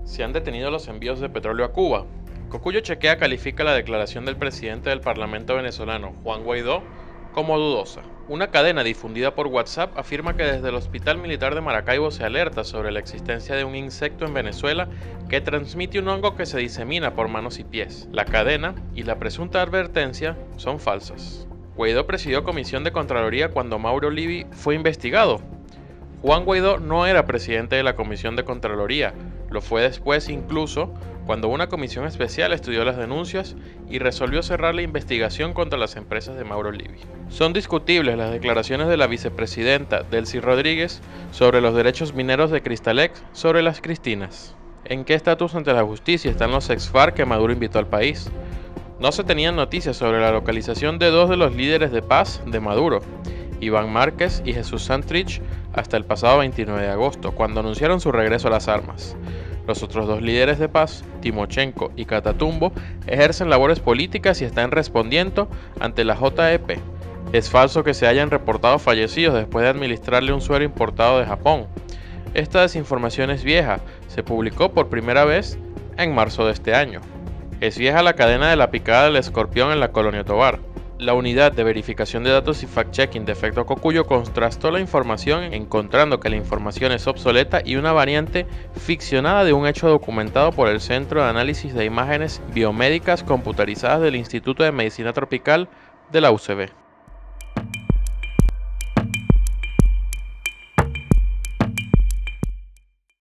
Se han detenido los envíos de petróleo a Cuba. Cocuyo Chequea califica la declaración del presidente del Parlamento venezolano, Juan Guaidó, como dudosa. Una cadena difundida por WhatsApp afirma que desde el Hospital Militar de Maracaibo se alerta sobre la existencia de un insecto en Venezuela que transmite un hongo que se disemina por manos y pies. La cadena y la presunta advertencia son falsas. Guaidó presidió comisión de Contraloría cuando Mauro Livi fue investigado. Juan Guaidó no era presidente de la Comisión de Contraloría, lo fue después incluso cuando una comisión especial estudió las denuncias y resolvió cerrar la investigación contra las empresas de Mauro Livi. Son discutibles las declaraciones de la vicepresidenta Delcy Rodríguez sobre los derechos mineros de Cristalex sobre las Cristinas. ¿En qué estatus ante la justicia están los ex-FARC que Maduro invitó al país? No se tenían noticias sobre la localización de dos de los líderes de paz de Maduro, Iván Márquez y Jesús Santrich, hasta el pasado 29 de agosto, cuando anunciaron su regreso a las armas. Los otros dos líderes de paz, Timochenko y Catatumbo, ejercen labores políticas y están respondiendo ante la JEP. Es falso que se hayan reportado fallecidos después de administrarle un suero importado de Japón. Esta desinformación es vieja, se publicó por primera vez en marzo de este año. Es vieja la cadena de la picada del escorpión en la Colonia Tovar. La unidad de verificación de datos y fact-checking de Efecto Cocuyo contrastó la información encontrando que la información es obsoleta y una variante ficcionada de un hecho documentado por el Centro de Análisis de Imágenes Biomédicas Computarizadas del Instituto de Medicina Tropical de la UCB.